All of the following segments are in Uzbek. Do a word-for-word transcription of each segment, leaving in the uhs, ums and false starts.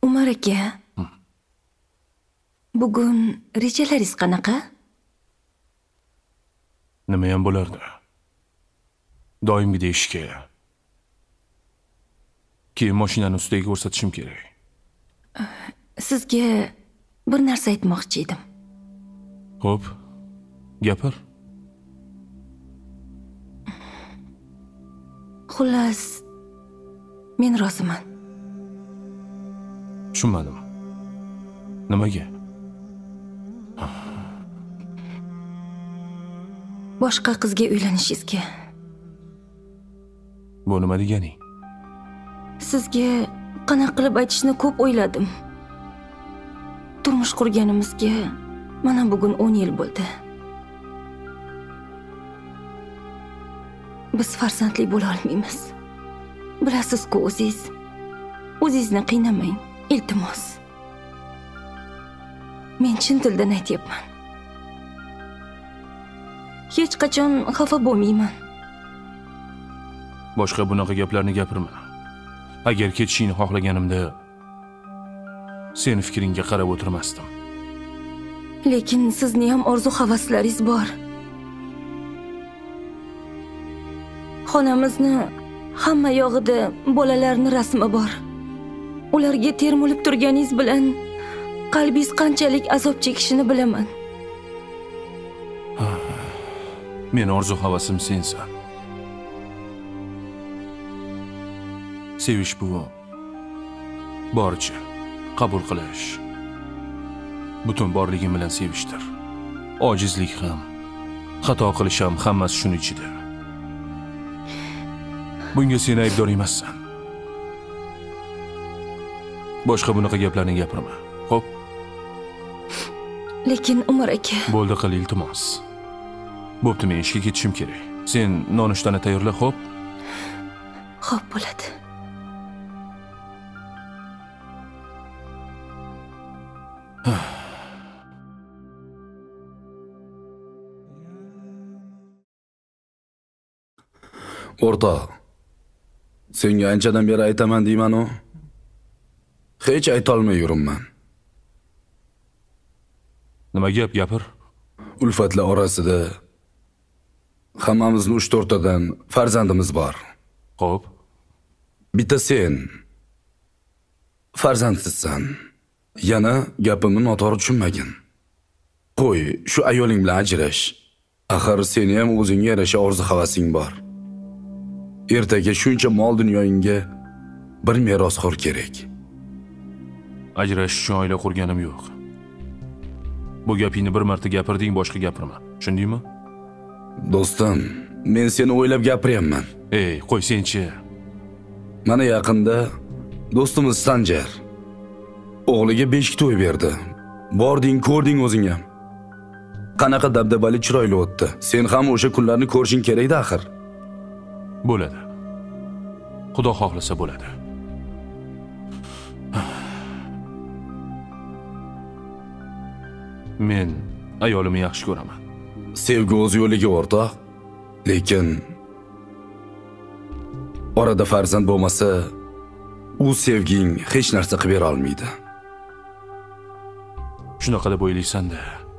Umar aka. Bugun rejalaringiz qanaqa? Nima ham bo'lardi? Doimgidek ishga. Keyin mashinani ustiga ko'rsatishim kerak. Sizga bir narsa aytmoqchi edim. Xo'p, gapir. Xullas, men roziman. Tushunmadim. Nimaga? Boshqa qizga uylanishingizga. Bu nima deganing? Sizga qanaqa qilib aytishni ko'p o'yladim. Turmush qurganimizga mana bugun o'n yil bo'ldi. Biz farzandli bo'la olmaymiz. Bilasiz-ku o'zingiz. O'zingizni qiynamang, iltimos. Men chin tildan aytyapman. Hech qachon xafa bo'lmayman. Boshqa bunaqa gaplarni gapirma. Agar ketishingni xohlaganimda seni fikringga qarab o'tirmasdim. Lekin sizni ham orzu-havaslaringiz bor. Xonamizni hamma yog'ida bolalarning rasmi bor. Ularga termulib turganingiz bilan qalbingiz qanchalik azob chekishini bilaman. Men orzu-havasim sensan. Sevish bu boricha qabul qilish. Butun borligim bilan sevishdir. Ojizlik ham, xato qilish ham hammasi shuning ichida. Bunga sen aybdor emassan. Boshqa bunaqa gaplarni gapirma. Xo'p? Lekin Umar aka. Bo'ldi, qil iltimos. Bo'pti, men ishga ketishim kerak. Sen nonushtani tayyorla, xo'p? Xo'p, bo'ladi. O'rtoq, senga anchadan beri aytaman deyman-ku. Hech aytolmay yuribman. Nima gap, gapir? Ulfatlar orasida hammamizning uch to'rttadan farzandimiz bor. Xo'p. Bitta sen farzandsizsan. Yana gapimni noto'g'ri tushunmagin. Qo'y, shu ayoling bilan ajrash. Axir seni ham o'zingga yarasha orzu-havasing bor. Ertaga shuncha mol dunyoyingga bir merosxo'r kerak. Ajrash uchun oila qurganim yo'q. Bu gapingni bir marta gapirding, boshqa gapirma. Tushundingmi? Do'stim, men seni o'ylab gapiryapman. Ey, qo'y senchi. Mana yaqinda do'stimiz Sanjar o'g'liga beshik to'y berdi. Bording, ko'rding o'zing ham. Qanaqa dabdabali chiroyli o'tdi. Sen ham o'sha kunlarni ko'rishing kerak-da axir. Bo'ladi. Xudo xohlasa bo'ladi. Men ayolimni yaxshi ko'raman. Sevgi o'z yo'liga o'rtoq. Lekin orada farzand bo'lmasa, u sevging hech narsa qilib bera olmaydi. Shunaqa deb o'ylaysan-da.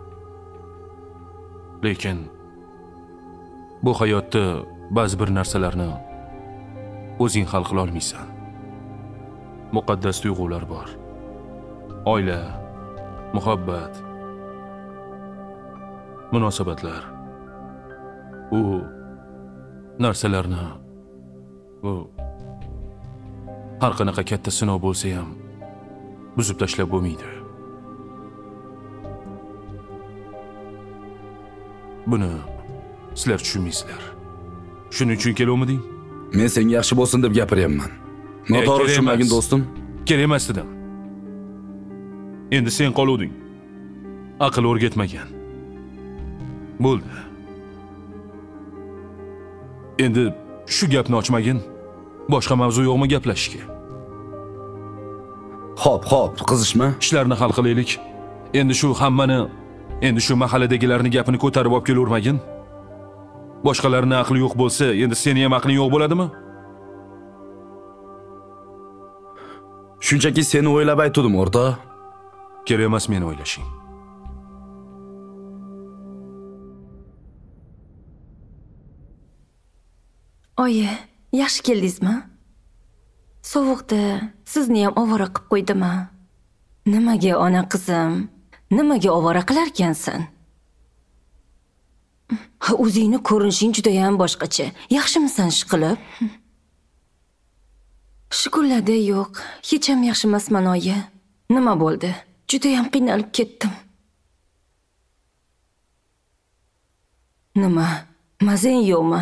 Lekin bu hayotda ba'zi bir narsalarni o'zing hal qila olmaysan. Muqaddas tuyg'ular bor. Oila, muhabbat, munosabatlar. U narsalarni u har qanaqa katta sinov bo'lsa ham buzib tashlab bo'lmaydi. Buni sizlar tushunmaysizlar. Shuning uchun keluvmiding? Men senga yaxshi bo'lsin deb gapiryapman. Noto'g'ri tushunmagin do'stim. Kerak emas dedim. Endi sen qoluvding. Aql o'rgatmagan. Bo'ldi. Endi shu gapni ochmagin. Boshqa mavzu yo'qmi gaplashishga? Xo'p, xo'p, qizishma. Ishlarni hal qilaylik. Endi shu hammani, endi shu mahalladagilarning gapini ko'tarib olib kelavermagin. Boshqalarning aqli yo'q bo'lsa, endi seni ham aqling yo'q bo'ladimi? Shunchaki seni o'ylab aytdim, o'rta. Kerak emas meni o'ylashing. Oyi, yaxshi keldingizmi? Sovuqda sizni ham ovora qilib qo'ydimmi? Nimaga ona qizim? Nimaga ovora qilar ekansan? Ha, o'zingni ko'rinishing juda ham boshqacha. Yaxshimisan ishqilib? Shukrlarda yo'q, hech ham yaxshi emasman oyi. Nima bo'ldi? Juda ham qiynalib ketdim. Nima? Mazang yo'qmi?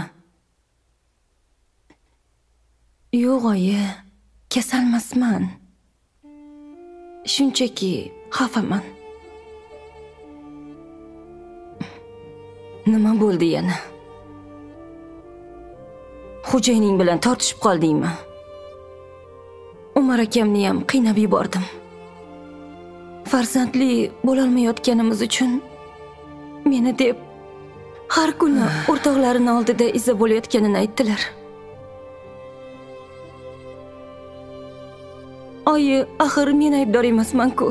Yo'q oyi, kasalmasman. Shunchaki xafaman. Nima bo'ldi yana? Xo'jayining bilan tortishib qoldingmi? Umar akamni ham qiynab yubordim. Farzandli bo'lolmayotganimiz uchun meni deb har kuni o'rtoqlarining oldida iza bo'layotganini aytdilar. Oyi, axir men aybdor emasman-ku.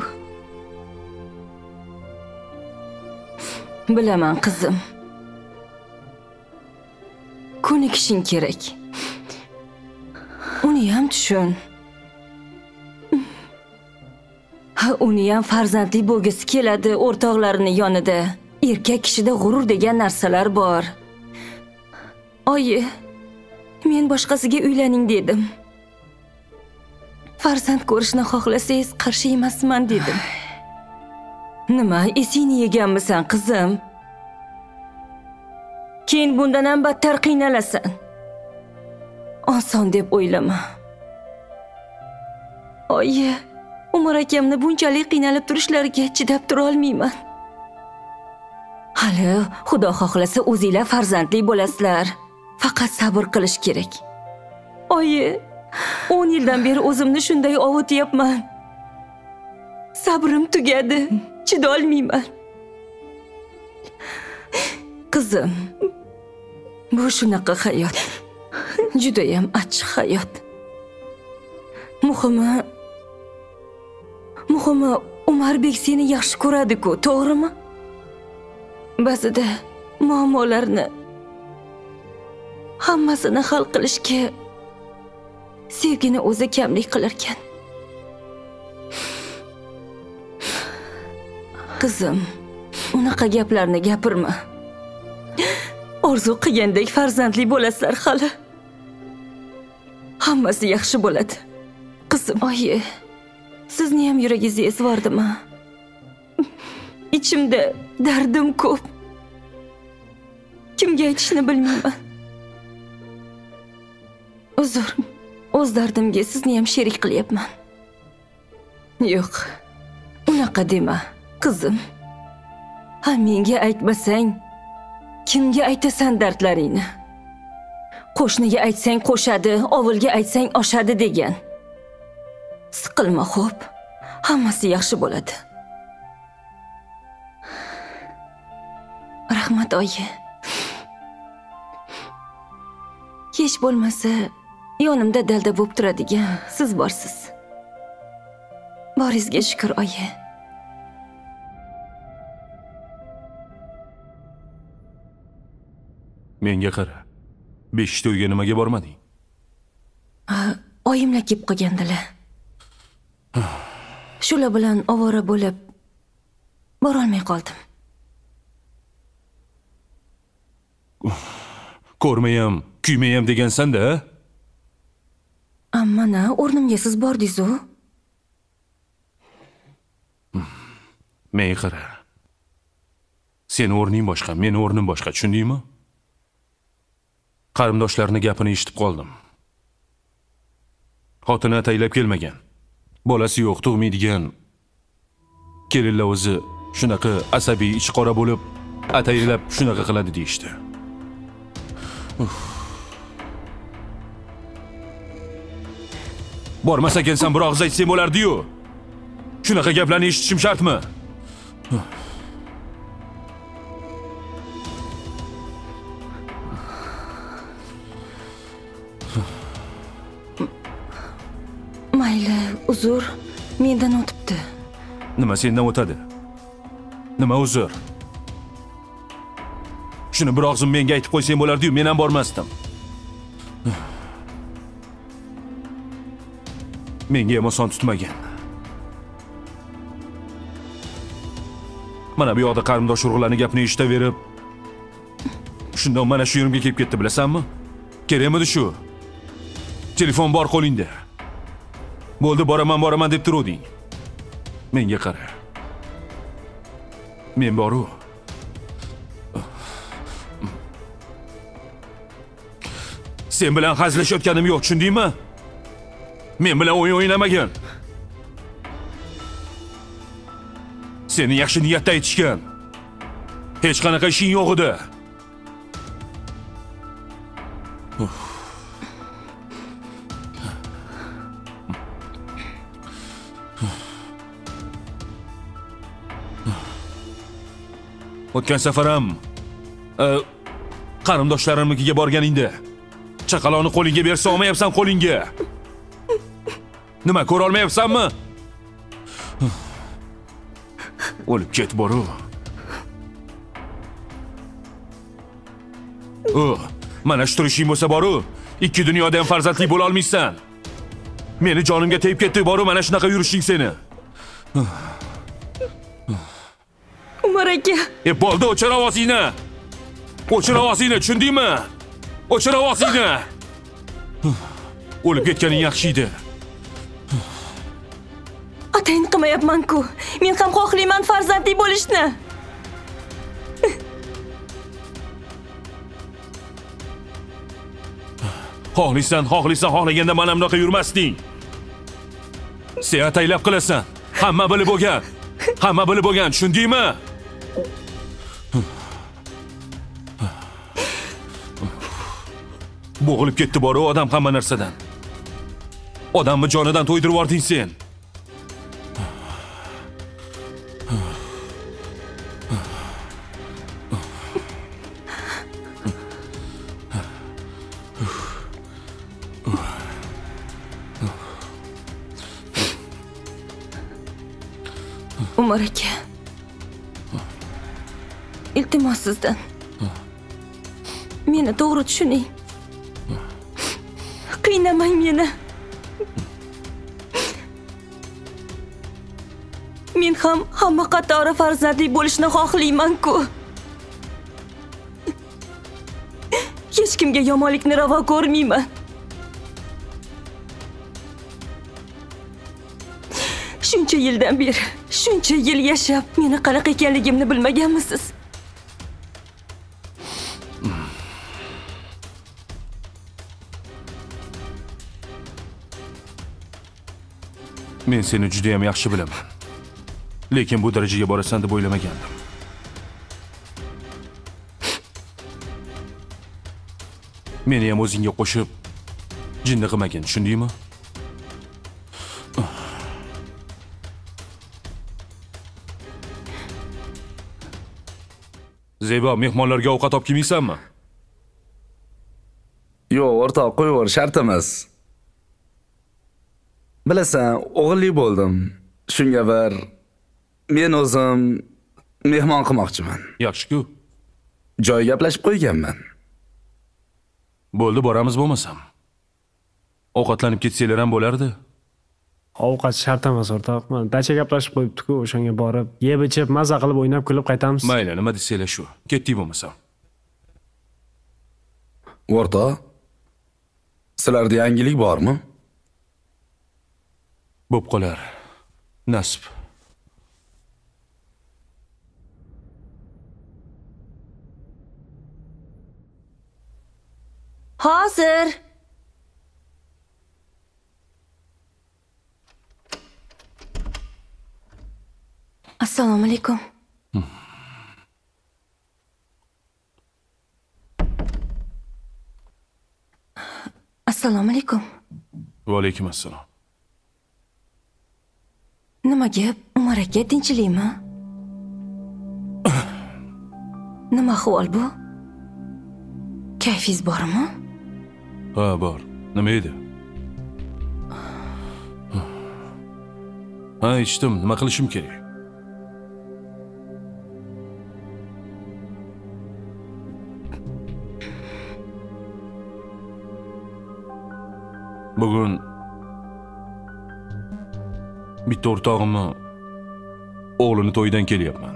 Bilaman qizim. Ko'nikishing kerak. Uni ham tushun. Ha, uni ham farzandli bo'lgisi keladi o'rtoqlarining yonida. Erkak kishida g'urur degan narsalar bor. Oyi, men boshqasiga uylaning dedim. Farzand ko'rishni xohlasangiz qarshi emasman dedim. Nima, esingni yeganmisan qizim? Keyin bundan ham battar qiynalasan. Oson deb o'ylama. Oyi, Umar akamni bunchalik qiynalib turishlariga chidab tura olmayman. Hali Xudo xohlasa o'zinglar farzandli bo'lasizlar. Faqat sabr qilish kerak. Oyi, o'n yildan beri o'zimni shunday ovutyapman. Sabrim tugadi. Chida olmayman. Qizim, bu shunaqa hayot. Juda ham achchiq hayot. Muhimi, muhimi Umarbek seni yaxshi ko'radi-ku, to'g'rimi? Ba'zida muammolarni hammasini hal qilishga sevgini o'zi kamlik qilar ekan. Qizim, unaqa gaplarni gapirma. Orzu qilgandek farzandli bo'lasizlar hali. Hammasi yaxshi bo'ladi. Qizim, oyi, sizni ham yuragingizni ezvordimi? Ichimda dardim ko'p. Kimga aytishni bilmayman. Uzr, o'z dardimga sizni ham sherik qilyapman. Yo'q, unaqa dema, qizim. Ha, menga aytmasang, kimga aytasan dardlaringni? Qo'shniga aytsang qo'shadi, ovulga aytsang oshadi degan. Siqilma, xo'p. Hammasi yaxshi bo'ladi. Rahmat oyi. Hech bo'lmasa, yonimda dalda bo'lib turadigan siz borsiz. Boringizga shukr oyi. Menga qara. Beshikda uyga nimaga bormading? Oyimlar kelib qolgandilar. Shular bilan ovora bo'lib bora olmay qoldim. Ko'rmayam, kuymayam degansan-da? Amma-na, o'rnimga siz bordingiz-ku. Menga qara. Sen o'rning boshqa, meni o'rnim boshqa, tushundingmi? Qarindoshlarning gapini eshitib qoldim. Xotini ataylab kelmagan. Bolasi yo'q, tug'maydigan. Kelinlar o'zi shunaqa asabiy, ichi qora bo'lib, ataylab shunaqa qiladi deyishdi. Bormas ekansan, bir og'iz aytsang bo'lardi-yu. Shunaqa gaplarni eshitishim shartmi? Mayli, uzr, mendan o'tibdi. Nima sendan o'tadi? Nima uzr? Shuni bir og'zim menga aytib qo'ysang bo'lardi-yu, men ham bormasdim. Menga ham oson tutmagan. Mana bu yoqda qarindosh urug'larning gapini eshitaverib, shundan mana shu yerimga kelib ketdi, bilasanmi? Kerakmidi shu? Telefon bor qo'lingda. Bo'ldi, boraman, boraman deb turuvding. Menga qara. Men bor-u. Sen bilan hazillashayotganim yo'q, tushundingmi? Men bilan o'yin o'ynamagan. Seni yaxshi niyatda aytishgan. Hech qanaqa ishing yo'q edi. O'tgan safar ham qarindoshlarimnikiga borganingda chaqaloqni qo'lingga bersa olmayapsan qo'lingga. Nima, ko'ra olmayapsanmi? O'lib ket boru. O, mana shu turishing bo'lsa boru, ikki dunyoda ham farzandli bo'la olmaysan. Meni jonimga tegib ketdi boru, mana shunaqa yurishing seni. Umar aka. E bo'ldi, o'chir ovozingni. O'chir ovozingni, tushundingmi? O'chir ovozingni. O'lib ketganing yaxshi edi. Atayin qilmayapman-ku. Men ham xohlayman farzandli bo'lishni. Xohlaysan, xohlaysan, xohlaganda mana bunaqa yurmasding. Sen ataylab qilasan. Hamma bilib bo'lgan. Hamma bilib bo'lgan, tushundingmi? Bo'g'ilib ketdi boru odam hamma narsadan. Odamni jonidan to'ydirib yording sen. Umar aka. Iltimos sizdan. Meni to'g'ri tushuning. Qiynamang meni. Men ham hamma qatori farzandli bo'lishni xohlayman-ku. Hech kimga yomonlikni ravo ko'rmayman. Shuncha yildan beri, shuncha yil yashab, meni qanaqa ekanligimni bilmaganmisiz? Men seni juda ham yaxshi bilaman. Lekin bu darajaga borasan deb o'ylamagandim. Meni ham o'zingga qo'shib jinni qilmagin, tushundingmi? Zebo, mehmonlarga ovqat olib kelmaysanmi? Yo'q, o'rtoq, qo'yaver, shart emas. Bilasan, o'g'illik bo'ldim. Shunga bir men o'zim mehmon qilmoqchiman. Yaxshi-ku. Joy gaplashib qo'yganman. Bo'ldi, boramiz bo'lmasam. Ovqatlanib ketsanglar ham bo'lardi. Ovqat shart emas, o'rtoq. Mana dacha gaplashib qo'yibdi-ku, o'shanga borib, yeb ichib, maza qilib o'ynab kulib qaytamiz. Mayli, nima desanglar shu. Ketdik bo'lmasam. O'rtoq, sizlarda yangilik bormi? Bo'p qolar. Nasib. Hozir. Assalomu alaykum. Assalomu alaykum. Va alaykum assalom. Nima gap? Umar aka, tinchlikmi? Nima ahvol bu? Kayfingiz bormi? Ha, bor. Nima edi? Ha, eshitdim. Nima qilishim kerak? Bugun bitta o'rtog'imni o'g'lini to'yidan kelyapman.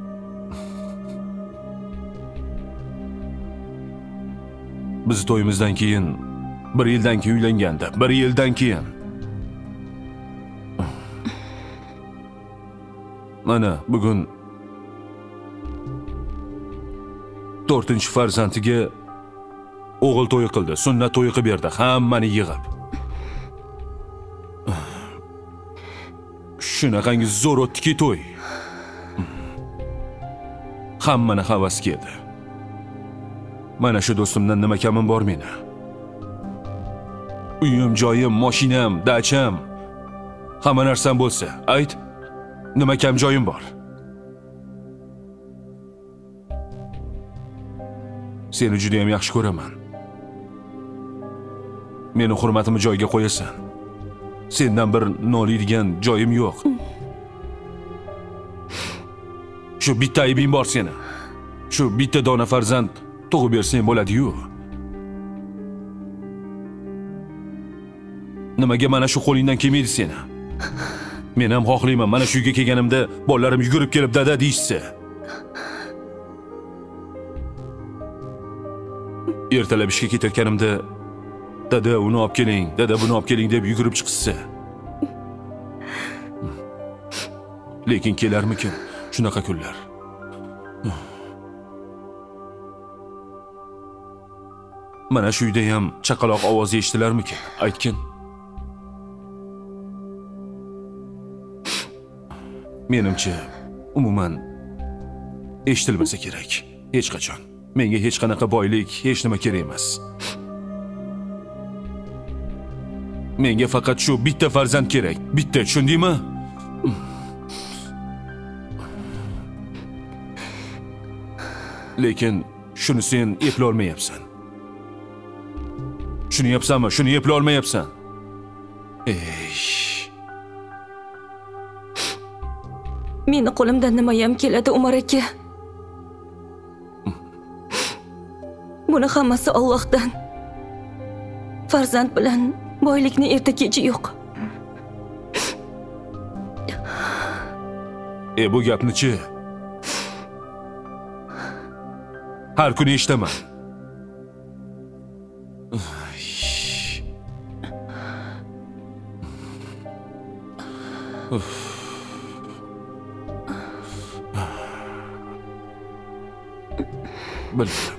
Biz to'yimizdan keyin bir yildan keyin uylangandi. Bir yildan keyin. Mana bugun to'rtinchi farzandiga o'g'il to'yi qildi, sunnat to'yi qilib berdi, hammani yig'ib. Shunaqangi zo'r o'tdiki to'y. Hammani havas keldi. Mana shu do'stimdan nima kamim bor meni? Uyim, joyim, mashinam, dacham, hamma narsam bo'lsa, ayt, nima kam joyim bor? Seni juda ham yaxshi ko'raman. Meni hurmatimni joyiga qo'yasan. Sendan bir noliydigan joyim yo'q. Shu bitta aybing bor seni. Shu bitta dona farzand tug'ib bersang bo'ladi-yu. Nimaga mana shu qo'lingdan kelmaydi seni? Men ham xohlayman mana shu uyga kelganimda bolalarim yugurib kelib dada deyishsa. Ertalab ishga ketayotganimda dada uni olib keling, dada buni olib keling deb yugurib chiqsa. Lekin kelarmikin shunaqa kunlar? Mana shu uyda ham chaqaloq ovozi eshitilarmikin? Aytgin. Menimcha umuman eshitilmasa kerak. Hech qachon. Menga hech qanaqa boylik, hech nima kerak emas. Menga faqat shu bitta farzand kerak. Bitta, tushundingmi? Lekin shuni sen eplay olmayapsan. Shuni yapsanmi? Shuni eplay olmayapsan. Ey. Meni qo'limdan nima ham keladi, Umar aka? Buni hammasi Allohdan. Farzand bilan boylikni erta kechi yo'q. E bu gapni-chi? Har kuni eshitaman. Bildim.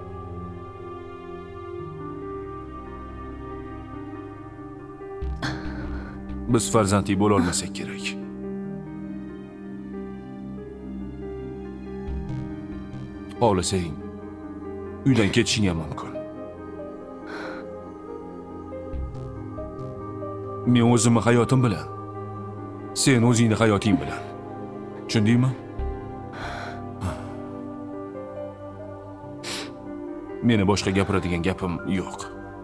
Biz farzandli bo'la olmasak kerak. Xohlasang, uydan ketishing ham mumkin. Men o'zimni hayotim bilan, sen o'zingni hayoting bilan. Tushundingmi? Meni boshqa gapiradigan gapim yo'q.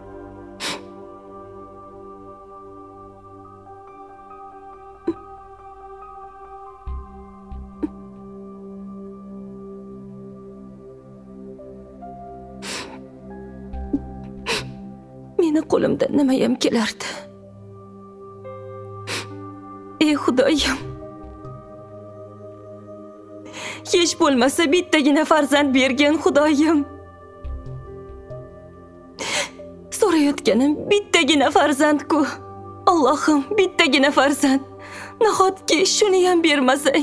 Meni qo'limdan nima ham kelardi? Ey Xudoyim. Hech bo'lmasa bittagina farzand bergan Xudoyim. So'rayotganim bittagina farzand-ku. Allohim, bittagina farzand. Nahotki shuni ham bermasang?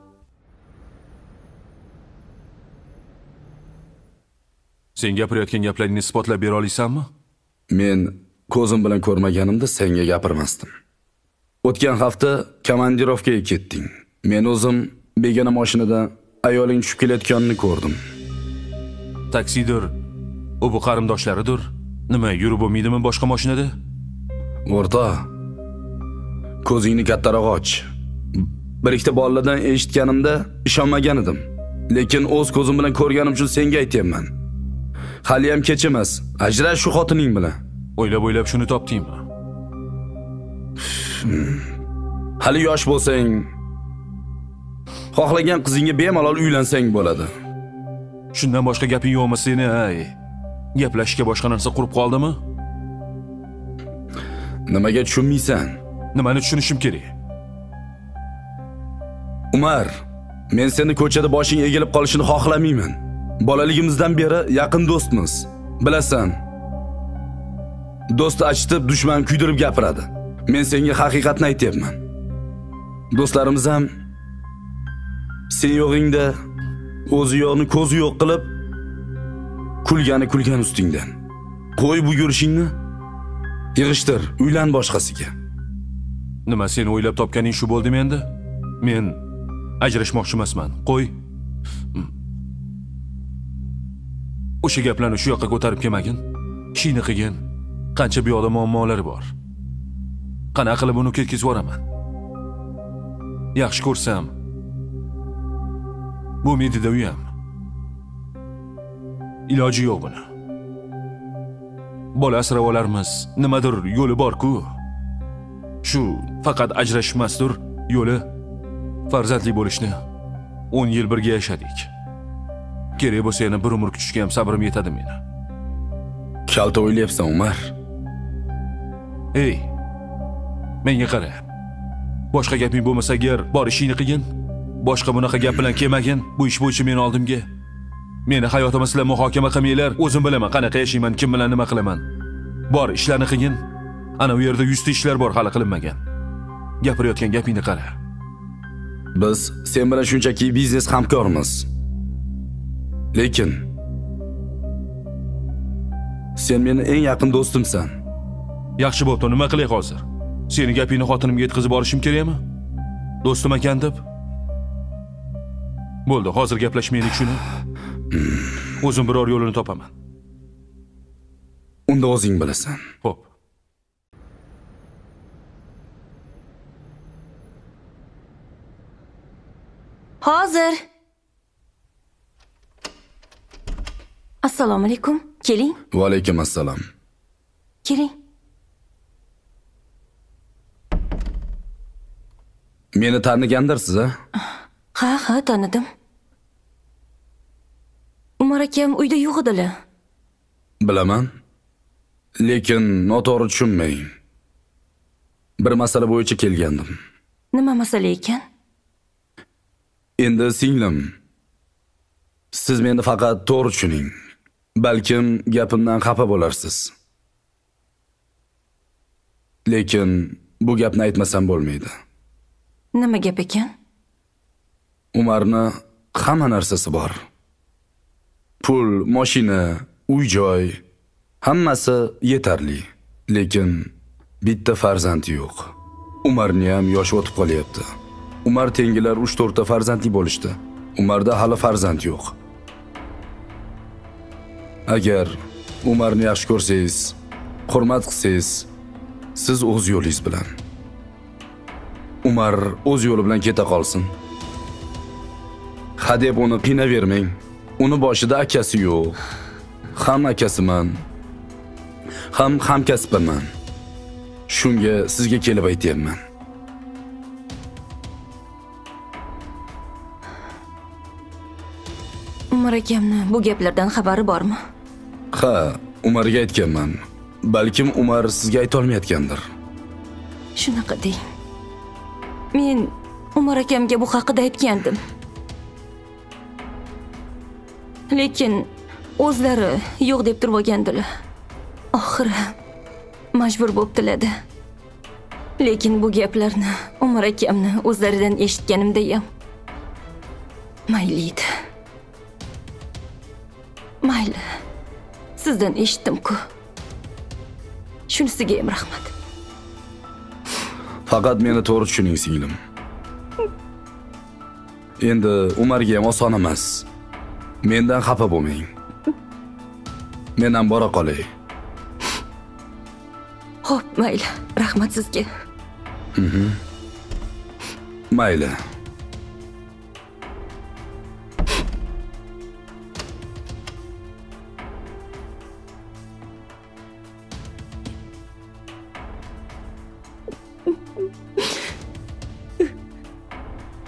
Sen gapirayotgan gaplaringni isbotlab bera olasanmi? Men ko'zim bilan ko'rmaganimda senga gapirmasdim. O'tgan hafta komandirovkaga ketding. Men o'zim begona mashinada ayoling tushib kelayotganini ko'rdim. Taksidir, u bu qarindoshlaridir. Nima, yurib bo'lmaydimi boshqa mashinada? O'rta, ko'zingni kattaroq och. Bir ikkita bolalardan eshitganimda ishonmagan edim. Lekin o'z ko'zim bilan ko'rganim uchun senga aytayman. Hali ham kech emas. Ajrash shu xotining bilan. O'ylab-o'ylab shuni topdingmi? Hali yosh bo'lsang, xohlagan qizingga bemalol uylansang bo'ladi. Shundan boshqa gaping yo'qmi seni, ay? Gaplashishga boshqa narsa qurib qoldimi? Nimaga tushunmaysan? Nimani tushunishim kerak? Umar, men seni ko'chada boshing egilib qolishini xohlamayman. Bolaligimizdan beri yaqin do'stmiz. Bilasan, do'st achitib, dushman kuydirib gapiradi. Men senga haqiqatni aytayapman. Do'stlarimiz ham sen yo'g'ingda o'zi yo'qni ko'zi yo'q qilib kulgani kulgan ustingdan. Qo'y bu yurishingni. Yig'ishtir, uylan boshqasiga. Nima seni o'ylab topganing shu bo'ldimi endi? Men ajrashmoqchi emasman. Qo'y. O'sha gaplarni shu yoqqa ko'tarib kelmagin. Kishini qilgin. Qancha bu yoqda muammolari bor. Qanaqa qilib uni ketkizib yuboraman? Yaxshi ko'rsam, bu medida uyam. Iloji yo'q buni. Bola asrab olarmiz, nimadir yo'li bor-ku. Shu faqat ajrashmasdir yo'li. Farzandli bo'lishni o'n yil birga yashadik. Kerak bo'lsa yana bir umr kutishga ham sabrim yetadi meni. Kalta o'ylayapsan, Umar. Ey, menga qara. Boshqa gaping bo'lmasa agar bor ishingni qilgin. Boshqa bunaqa gap bilan kelmagin. Bu ish bo'yicha meni oldimga. Meni hayotimni sizlar muhokama qilmanglar. O'zim bilaman qanaqa yashayman, kim bilan nima qilaman. Bor ishlarni qilgin. Ana u yerda yuzta ishlar bor hali qilinmagan. Gapirayotgan gapingni qara. Biz sen bilan shunchaki biznes hamkormiz. Lekin sen meni eng yaqin do'stimsan. Yaxshi bo'pti, nima qilay hozir? Seni gapingni xotinimga yetkazib borishim kerakmi? Do'stim ekan deb. Bo'ldi, hozir gaplashmaylik shuni. O'zim biror yo'lini topaman. Unda o'zing bilasan. Xo'p. Hozir. Assalomu alaykum. Keling. Va alaykum assalom. Keling. Meni tanigandirsiz, a? Ha, ha, tanidim. Umar akam uyda yo'q edilar. Bilaman. Lekin noto'g'ri tushunmang. Bir masala bo'yicha kelgandim. Nima masala ekan? Endi singlim, siz meni faqat to'g'ri tushuning. Balkim gapimdan xafa bo'larsiz. Lekin bu gapni aytmasam bo'lmaydi. Nima gap ekan? Umarni hamma narsasi bor. Pul, mashina, uy-joy, hammasi yetarli. Lekin bitta farzandi yo'q. Umarni ham yoshi o'tib qolyapti. Umar tengilar uch to'rt ta farzandli bo'lishdi. Umarda hali farzand yo'q. Agar Umarni yaxshi ko'rsangiz, hurmat qilsangiz, siz o'z yo'lingiz bilan. Umar o'z yo'li bilan keta qolsin. Hadeb uni qiynavermang. Uni boshida akasi yo'q. Ham akasiman, ham hamkasbiman. Shunga sizga kelib aytayapman. Umar akamni bu gaplardan xabari bormi? Ha, Umarga aytganman. Balkim Umar sizga ayta olmayotgandir. Shunaqa deng. Men Umar akamga bu haqida aytgandim. Lekin o'zlari yo'q deb turib olgandilar. Oxiri majbur bo'ptilar-da. Lekin bu gaplarni Umar akamni o'zlaridan eshitganimda ham mayli edi. Mayli. Sizdan eshitdim-ku. Shunisiga ham rahmat. Faqat meni to'g'ri tushuning, singlim. Endi Umarga ham oson emas. Mendan xafa bo'lmang. Men ham bora qolay. Xo'p, mayli. Rahmat sizga. Mhm. Mayli.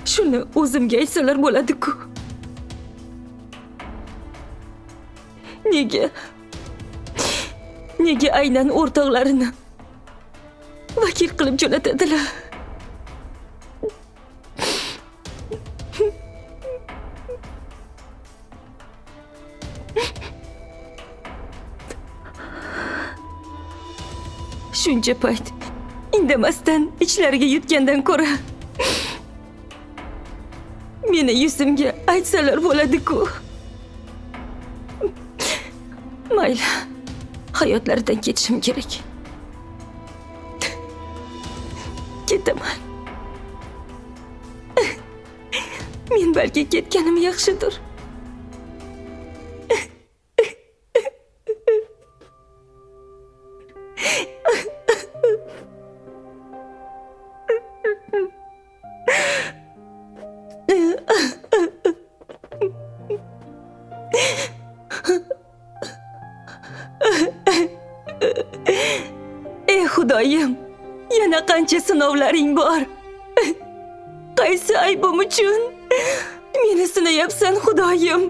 Shuni o'zimga aytsalar bo'ladi-ku. Nega? Nega aynan o'rtoqlarini vakil qilib jo'natadilar? Shuncha payt indamasdan ichlariga yutgandan ko'ra meni yuzimga aytsalar bo'ladi-ku. Mayli, hayotlaridan ketishim kerak. Ketaman. Men balki ketganim yaxshidir. Ey Xudoyim, yana qancha sinovlaring bor. Qaysi aybim uchun meni sinayapsan, Xudoyim?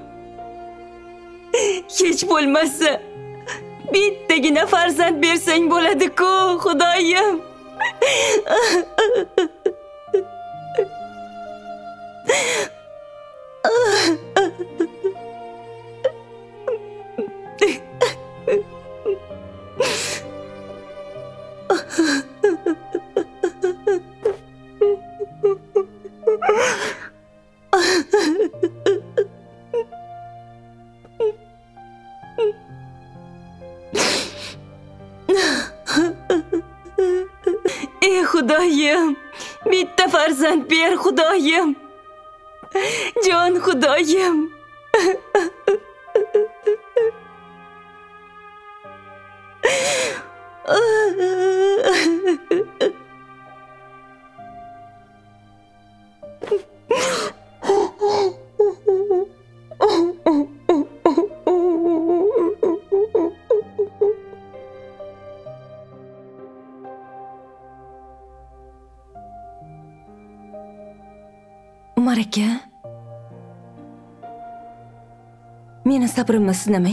Hech bo'lmasa bittagina farzand bersang bo'ladi-ku, Xudoyim. Ey Xudoyim, bitta farzand ber, Xudoyim. Jon Xudoyim. Umar aka, meni sabrimni sinamang.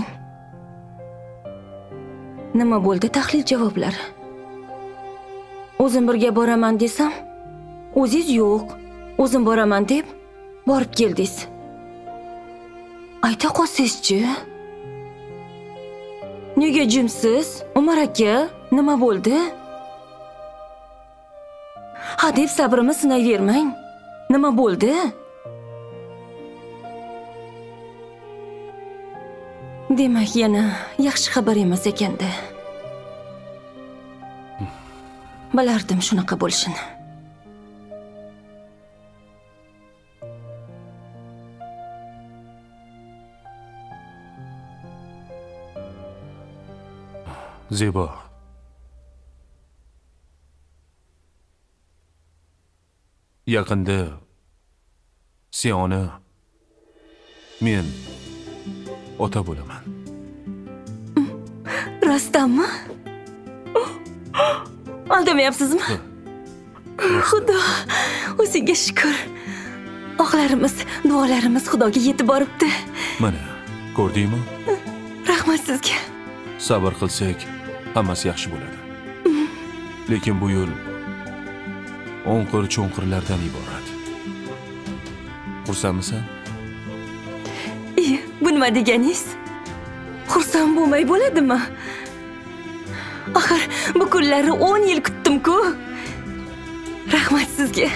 Nima bo'ldi tahlil javoblari? O'zim birga boraman desam, o'zingiz yo'q, o'zim boraman deb borib keldingiz. Ayta qolsangiz-chi? Nega jimsiz? Umar aka, nima bo'ldi? Ha deb sabrimni sinayvermang. Nima bo'ldi? Demak, yana yaxshi xabar emas ekanda. Bilardim shunaqa bo'lishini. Zebo. Yaqinda sen ona, men ota bo'laman. Rostdanmi? Aldamayapsizmi? Xudo, o'zingga shukr. Oqlarimiz, duolarimiz Xudoga yetib boribdi. Mana, ko'rdingmi? Rahmat sizga. Sabr qilsak, hammasi yaxshi bo'ladi. Lekin bu yo'l o'nqir-cho'nqirlardan iborat. Xursandmisan? Bu nima deganingiz? Xursand bo'lmay bo'ladimi? Axir bu kunlarni o'n yil kutdim-ku. Rahmat sizga.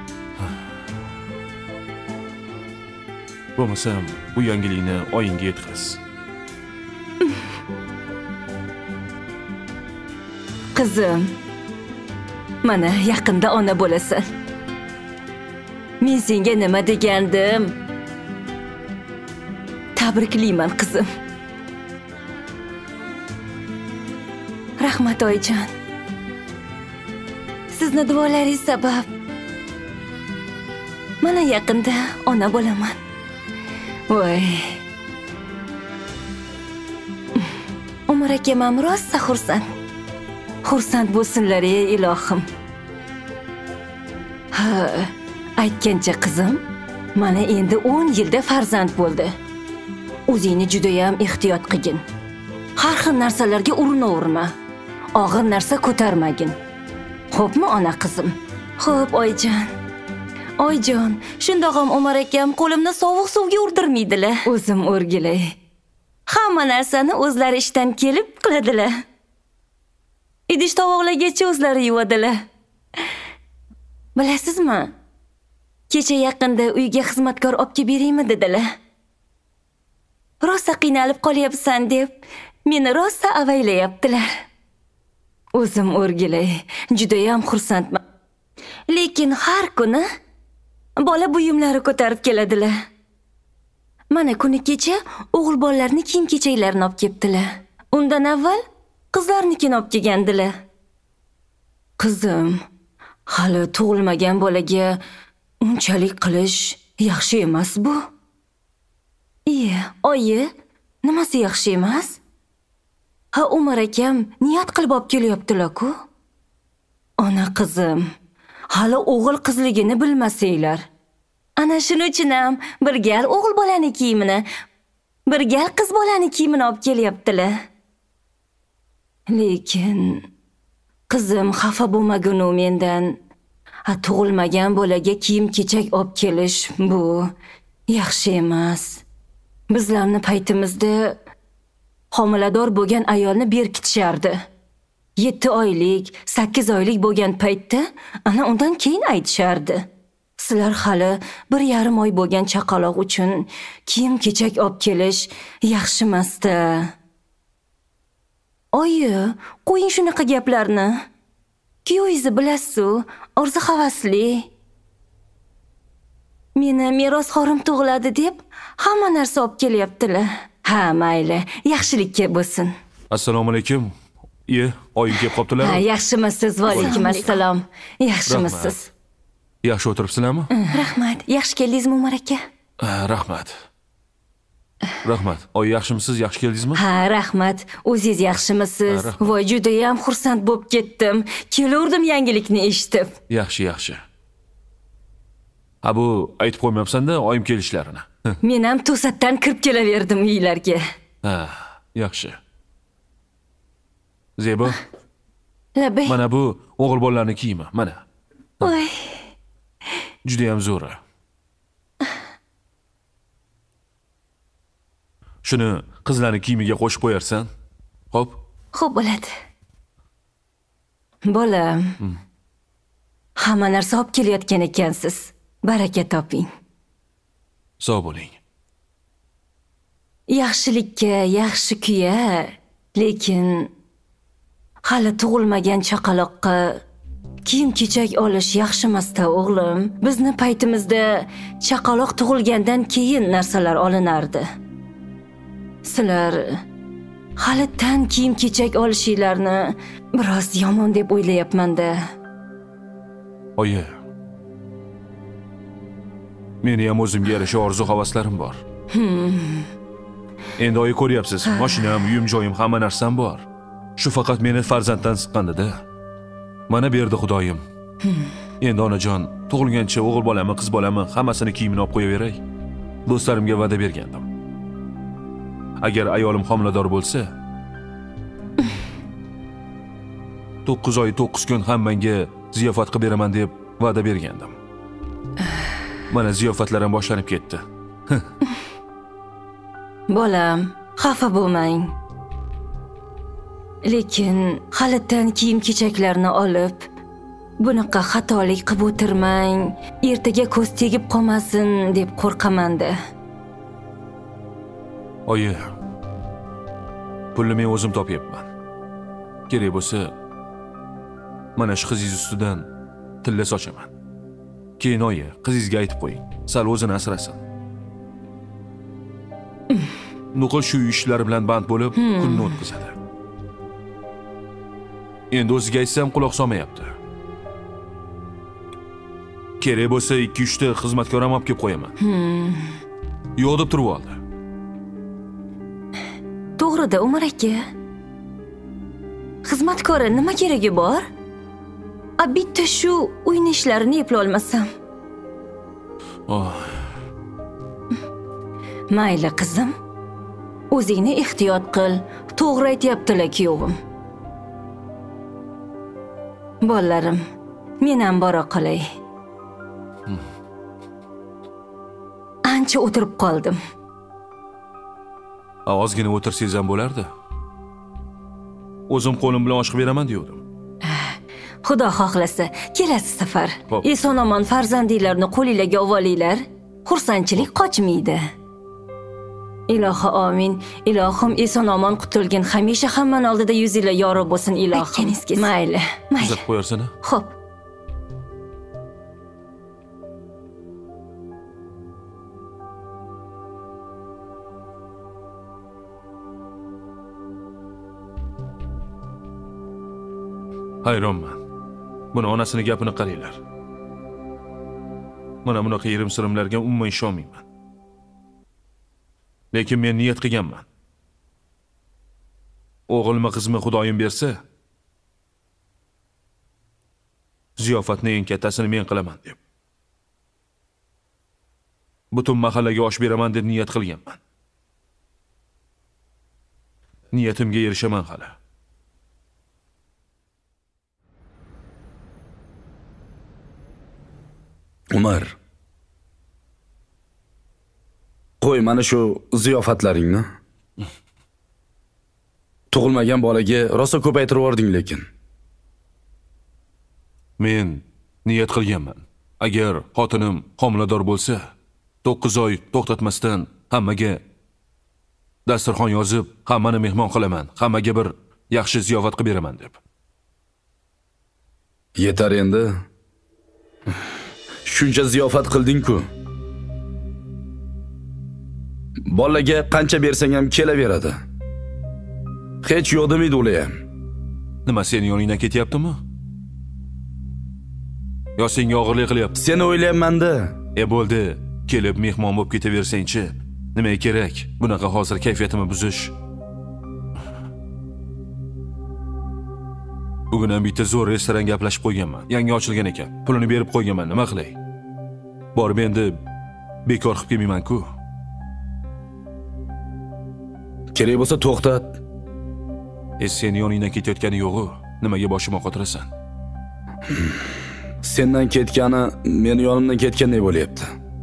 Bo'lmasam, bu yangilikni oyingga yetkaz. Qizim, mana yaqinda ona bo'lasan. Men senga nima degandim? Tabriklayman qizim. Rahmat oyijon. Sizni duolaringiz sabab mana yaqinda ona bo'laman. Voy. Umar akam ham rosa xursand. Xursand bo'lsinlar ey ilohim. Ha, aytgancha qizim, mana endi o'n yilda farzand bo'ldi. O'zingni juda ham ehtiyot qilgin. Har xil narsalarga urinaverma. Og'ir narsa ko'tarmagin. Xo'pmi, ona qizim? Xo'p, oyijon. Oyijon, shundoq ham Umar akam qo'limni sovuq suvga urdirmaydilar. O'zim o'rgilay. Hamma narsani o'zlari ishdan kelib qiladilar. Idish tovoqlargacha o'zlari yuvadilar. Bilasizmi? Kecha yaqinda uyga xizmatkor olib kelib beraymi dedilar. Rosa qiynalib qolyapsan deb meni rosa avaylayaptilar. O'zim o'rgilay, juda ham xursandman. Lekin har kuni bola buyumlari ko'tarib keladilar. Mana kuni kecha o'g'il bolalarning kiyim-kechaklarini olib kelibdilar. Undan avval qizlarnikini olib kelgandilar. Qizim, hali tug'ilmagan bolaga unchalik qilish yaxshi emas bu. Iye, oyi, nimasi yaxshi emas? Ha, Umar akam niyat qilib olib kelyaptilar-ku. Ona qizim, hali o'g'il qizligini bilmasanglar. Ana shuning uchun ham bir gal o'g'il bolani kiyimini, bir gal qiz bolani kiyimini olib kelyaptilar. Lekin qizim xafa bo'lmagin u mendan. Ha, tug'ilmagan bolaga kiyim-kechak olib kelish bu yaxshi emas. Bizlarning paytimizda homilador bo'lgan ayolni berkitishardi. yetti oylik, sakkiz oylik bo'lgan paytda ana undan keyin aytishardi. Sizlar hali bir yarim oy bo'lgan chaqaloq uchun kiyim-kechak olib kelish yaxshi emas-da. Oyi, qo'ying shunaqa gaplarni. Kuyovingizni bilasiz-ku, orzu havasli. Meni merosxorim tug'iladi deb hamma narsa olib kelyaptilar. Ha, mayli, yaxshilikka bo'lsin. Assalomu alaykum. Iye, oyim kelib qoptilar. Ha, yaxshimisiz? Va alaykum assalom. Yaxshimisiz? Yaxshi o'tiribsizlarmi? Rahmat. Yaxshi keldingizmi, Umar aka? Rahmat. Rahmat. Oy, yaxshimisiz? Yaxshi keldingizmi? Ha, rahmat. O'zingiz yaxshimisiz? Voy, juda ham xursand bo'lib ketdim. Kelurdim yangilikni eshitib. Yaxshi, yaxshi. Ha, bu aytib qo'ymayapsan-da oyim kelishlarini. Men ham to'satdan kirib kelaverdim uylarga. Ha, yaxshi. Zebo. Labay. Mana bu o'g'il bolalarning kiyimi, mana. Voy. Juda ham zo'r. Shuni qizlarning kiyimiga qo'shib qo'yarsan. Xo'p? Xo'p bo'ladi. Bolam. Hamma narsa olib kelayotgan ekansiz. Baraka toping. Sog' bo'ling. Yaxshilikka yaxshi kuya, lekin hali tug'ilmagan chaqaloqqa kiyim-kechak olish yaxshi emas-da, o'g'lim. Bizni paytimizda chaqaloq tug'ilgandan keyin narsalar olinardi. Sizlar hali tan kiyim-kechak olishinglarni biroz yomon deb o'ylayapman-da. Oyi. Meni ham o'zimga yarasha orzu-havaslarim bor. Hmm. Endi oyi ko'ryapsiz, mashinam, uyim-joyim, hamma narsam bor. Shu faqat meni farzanddan siqqandi-da. Mana berdi Xudoyim. Endi onajon, tug'ilgancha o'g'il bolami, qiz bolami hammasini kiyimini olib qo'yaveray. Do'stlarimga va'da bergandim. Agar ayolim homilador bo'lsa, to'qqiz oy to'qqiz kun hammanga ziyofat qilib beraman deb va'da bergandim. Mana ziyofatlar ham boshlanib ketdi. Bolam, xafa bo'lmang. Lekin halitdan kiyim-kechaklarni olib, bunaqa xatolik qilib o'tirmang, ertaga ko'z tegib qolmasin deb qo'rqaman-da. Oyi, pulni men o'zim topyapman. Kerak bo'lsa, mana shu qizingiz ustidan tilla sochaman. Keyin oyi, qizingizga aytib qo'ying, sal o'zini asrasin. Nuqul shu ishlar bilan band bo'lib, kunni o'tkazadi. Endi o'ziga aytsam quloq solmayapti. Kerak bo'lsa ikki uch ta xizmatkor ham olib kelib qo'yaman. Yo'q deb turib oldi. To'g'ri-da, Umar aka. Xizmatkori nima keragi bor? A bitta shu uyni ishlarini eplay olmasam. Oh, Mayli qizim. O'zingni ehtiyot qil. To'g'ri aytyaptilar kuyovim. Bolalarim, men ham bora qolay. Ancha o'tirib qoldim. ozgina o'tirsangiz ham bo'lardi. O'zim qo'lim bilan oshqib beraman degandim. Xudo xohlasa, kelasi safar Xo'p. eson-omon farzandinglarni qo'lingizga olinglar. Xursandchilik qochmaydi. Ilohi omin. Ilohim eson-omon qutulgin. Hamisha hammani oldida yuzinglar yorug' bo'lsin ilohim. Mayli, mayli. Kuzatib qo'yarsana. Xo'p. Hayronman. Buni onasini gapini qaranglar. Mana bunaqa yirim-sirimlarga umuman ishonmayman. Lekin men niyat qilganman. O'g'ilmi qizmi Xudoyim bersa, ziyofatning eng kattasini men qilaman deb. Butun mahallaga osh beraman deb niyat qilganman. Niyatimga erishaman hali. Umar. Qo'y mana shu ziyofatlaringni. Tug'ilmagan bolaga rosa ko'paytirib yording lekin. Men niyat qilganman. Agar xotinim homilador bo'lsa, to'qqiz oy to'xtatmasdan hammaga dasturxon yozib, hammani mehmon qilaman. Hammaga bir yaxshi ziyofat qilib beraman deb. Yetar endi. Shuncha ziyofat qilding-ku. Bolaga qancha bersang ham kelaveradi. Hech yo'q demaydi ular ham. Nima seni yoningdan ketyaptimi? Yo senga og'irlik qilyapti? Seni o'ylayapman-da. E bo'ldi, kelib mehmon bo'lib ketaversang-chi. Nima kerak? Bunaqa hozir kayfiyatimni buzish. Bugun ham bitta zo'r restoran gaplashib qo'yganman. Yangi ochilgan ekan. Pulini berib qo'yganman. Nima qilay? Borib endi bekor qilib kelmayman-ku. Kerak bo'lsa to'xtat. E sen yoningdan ketayotgani yo'q-ku. Nimaga boshimga qotirasan? Sendan ketgani meni yonimdan ketgandek bo'lyapti.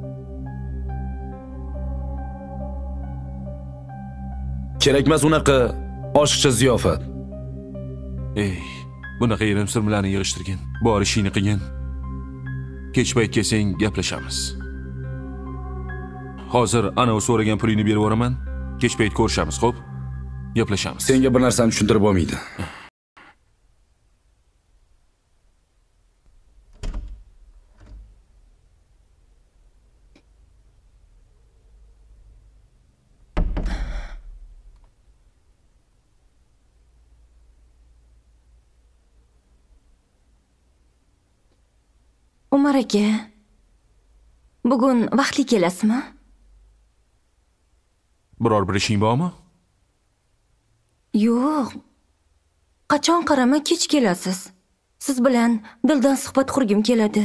Kerakmas unaqa oshiqcha ziyofat. Ey, bunaqa yerim-sirmlarni yig'ishtirgin. Bor ishingni qilgin. Kech payt kelsang gaplashamiz. Hozir ana u so'ragan pulingni berib yuboraman. Kech payt ko'rishamiz, xo'p? Gaplashamiz. Senga bir narsani tushuntirib bo'lmaydi. Umar aka, bugun vaqtli kelasizmi? Biror bir ishing bormi? Yo'q. Qachon qarama kech kelasiz. Siz bilan dildan suhbat qurgim keladi.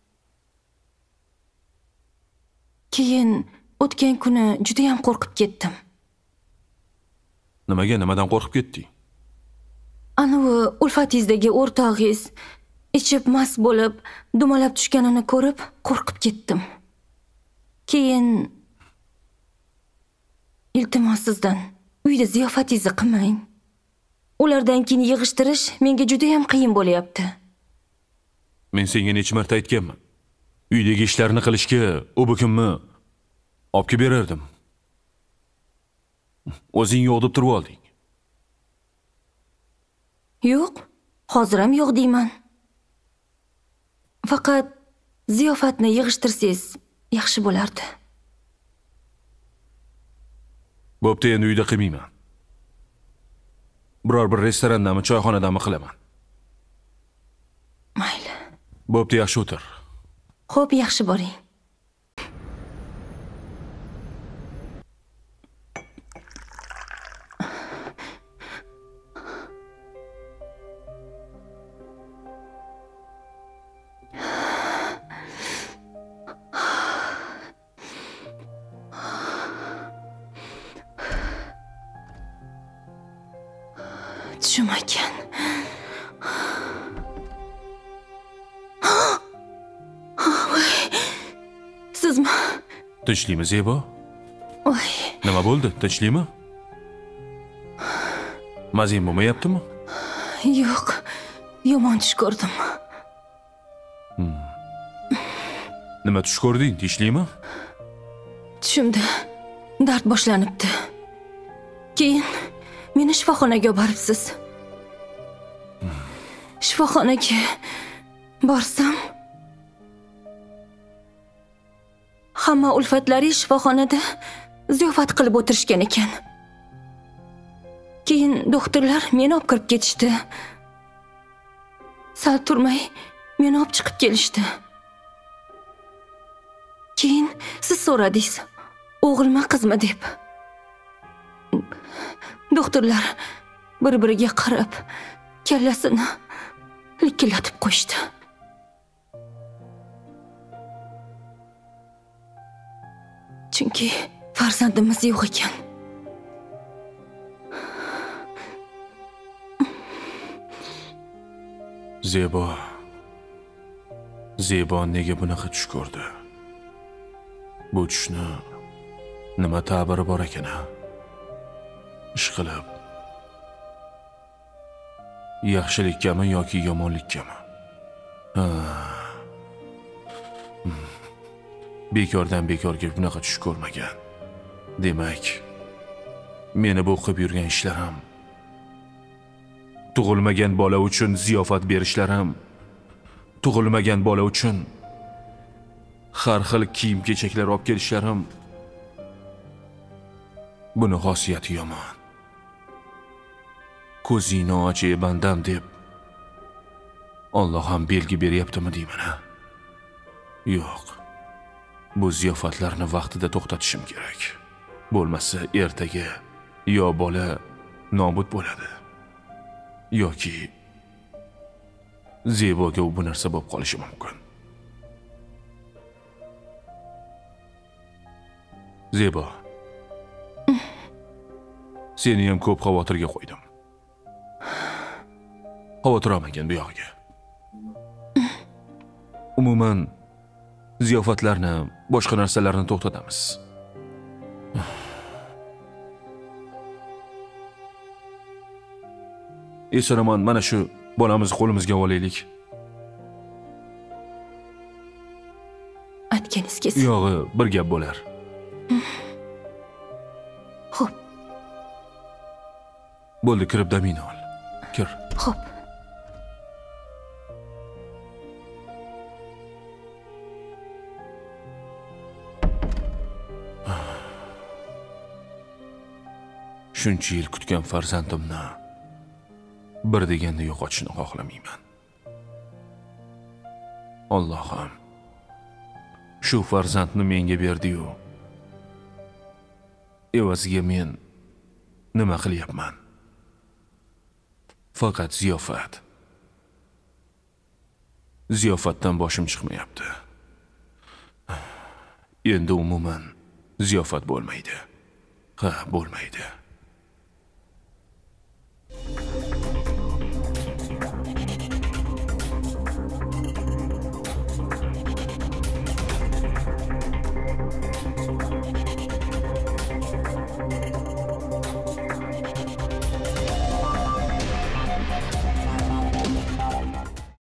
Keyin o'tgan kuni juda ham qo'rqib ketdim. Nimaga, nimadan qo'rqib ketding? Anavi ulfatingizdagi o'rtog'ingiz ichib mast bo'lib, dumalab tushganini ko'rib qo'rqib ketdim. Keyin iltimos sizdan uyda ziyofatingizni qilmang. Ulardan keyin yig'ishtirish menga juda ham qiyin bo'lyapti. Men senga necha marta aytganman. Uydagi ishlarni qilishga u bukunmi olib kelib berardim. O'zing yo'q deb turib olding. Yo'q, hozir ham yo'q deyman. Faqat ziyofatni yig'ishtirsangiz yaxshi bo'lardi. Bo'pti, endi uyda qilmayman. Biror bir restorandami, choyxonadami qilaman. Mayli. Bo'pti, yaxshi o'tir. Xo'p, yaxshi boring. Shum ekan. Sizmi? Tinchlikmi Zebo? Voy, Nima bo'ldi? Tinchlikmi? Mazin bo'lmayaptimi? yo'q. Yomon tush ko'rdim. Nima tush ko'rding? Tinchlikmi? Tushimda dard boshlanibdi. Keyin meni shifoxonaga olib boribsiz. Shifoxonaga borsam, hamma ulfatlari shifoxonada ziyofat qilib o'tirishgan ekan. Keyin doktorlar meni olib kirib ketishdi. Sal turmay meni olib chiqib kelishdi. Keyin siz so'radingiz, o'g'ilmi qizmi deb. Doktorlar bir-biriga qarab, kallasini likillatib qo'yishdi. Chunki farzandimiz yo'q ekan. Zebo. Zebo nega bunaqa tush ko'rdi? Bu tushni nima ta'biri bor ekan? Ishqilib. Yaxshilikkami yoki yomonlikkami? Ha. Bekordan bekorga bunaqa tush ko'rmagan. Demak, meni bu qilib yurgan ishlarim, tug'ilmagan bola uchun ziyofat berishlarim, tug'ilmagan bola uchun har xil kiyim-kechaklar olib kelishlarim, buni xosiyati yomon. Ko'zingni och ey bandam deb Alloh ham belgi beryaptimi deyman ha? Yo'q. Bu ziyofatlarni vaqtida to'xtatishim kerak. Bo'lmasa ertaga yo bola nobud bo'ladi, yoki Zeboga bu narsa bo'lib qolishi mumkin. Zebo. Seni ham ko'p xavotirga qo'ydim. Xavotir olmagan bu yog'iga. Umuman ziyofatlarni, boshqa narsalarni to'xtatamiz. Esonaman, mana shu bolamizni qo'limizga olaylik. Aytganingiz kelsin. Yo'g'i, bir gap bo'lar. Xo'p. Bo'ldi, kirib damini ol. Kir. Xo'p. Shuncha yil kutgan farzandimni bir deganda yo'qotishni xohlamayman. Allohim shu farzandni menga berdi-yu, evaziga men nima qilyapman? Faqat ziyofat. Ziyofatdan boshim chiqmayapti. Endi umuman ziyofat bo'lmaydi. Ha, bo'lmaydi.